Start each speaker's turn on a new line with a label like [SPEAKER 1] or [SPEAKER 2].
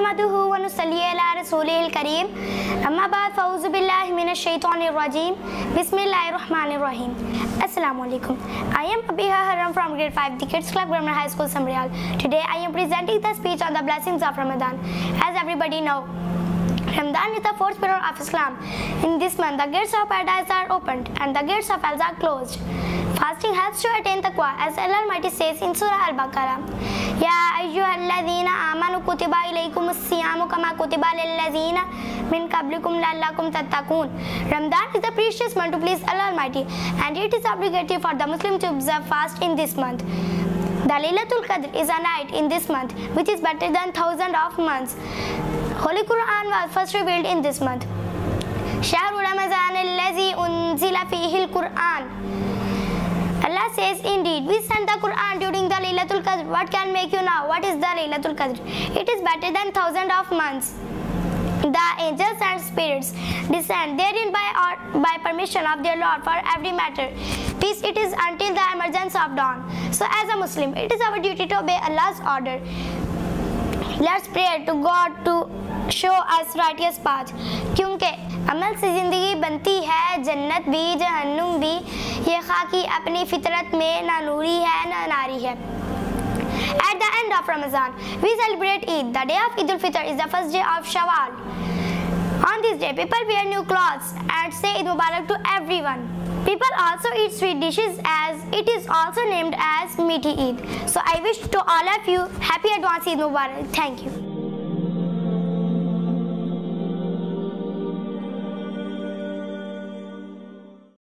[SPEAKER 1] नहमदुहु व नुसल्ली अला रसूलिल करीम अम्मा बाद फ़ऊज़ु बिल्लाहि मिनश शैतानिर रजीम बिस्मिल्लाहिर रहमानिर रहीम। Assalamu alaikum. I am Abiha Haram from grade 5, the Kids Club Grammar High School, Samrial. Today I am presenting the speech on the blessings of Ramadan. As everybody know, Ramadan is the fourth pillar of Islam. In this month, the gates of paradise are opened and the gates of hell are closed. Fasting helps to attain taqwa, as Allah Almighty says in Surah Al-Baqarah, Ya ayyuhalladhina amanu kutiba ilaykumus siyamu kama kutiba lilladhina min qablikum la'allakum tattaqun. Ramadan is the precious month to please Allah Almighty, and it is obligatory for the Muslim to observe fast in this month. The Laylatul Qadr is a night in this month which is better than thousands of months. Holy Quran was first revealed in this month. Shahru Ramazan allazi unzila fihi al-Quran. Allah says, indeed, we sent the Quran during the Laylatul Qadr. What can make you know what is the Laylatul Qadr? It is better than thousands of months. The angels and spirits descend therein by permission of their Lord for every matter. Peace it is until the emergence of dawn. So as a Muslim, it is our duty to obey Allah's order. Let's pray to God to show us righteous path. क्योंकि अमल से ज़िंदगी बनती है, जन्नत भी जहन्नुम भी, ये खाकी अपनी फितरत में ना नूरी है ना नारी है. At the end of Ramadan, we celebrate Eid. The day of Eid al-Fitr is the first day of Shawwal. On this day, people wear new clothes and say Eid Mubarak to everyone. People also eat sweet dishes, as it is also named as Meaty Eid. So I wish to all of you happy advance Eid Mubarak. Thank you.